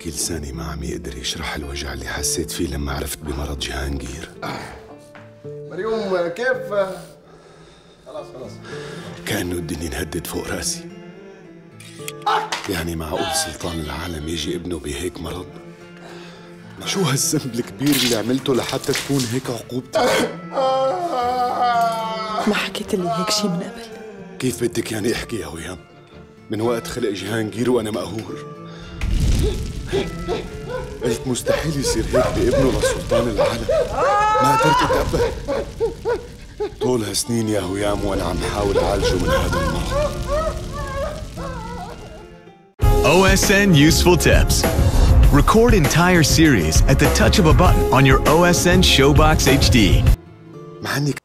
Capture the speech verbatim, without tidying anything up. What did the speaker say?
بحكي لساني ما عم يقدر يشرح الوجع اللي حسيت فيه لما عرفت بمرض جهانجير. مريوم كيف؟ خلاص خلاص كأنه الدنيا انهدت فوق راسي. يعني معقول سلطان العالم يجي ابنه بهيك مرض؟ شو هالذنب الكبير اللي عملته لحتى تكون هيك عقوبتي؟ ما حكيت لي هيك شي من قبل. كيف بدك يعني احكي يا ويام؟ من وقت خلق جهانجير وانا مقهور. قلت مستحيل يصير هيك بابنه لسلطان العالم. ما قدرت اتقبل. طول هالسنين يا ويام وانا عم حاول اعالجه من هذا المرض. O S N Useful Tips. Record entire series at the touch of a button on your O S N Showbox H D. مع اني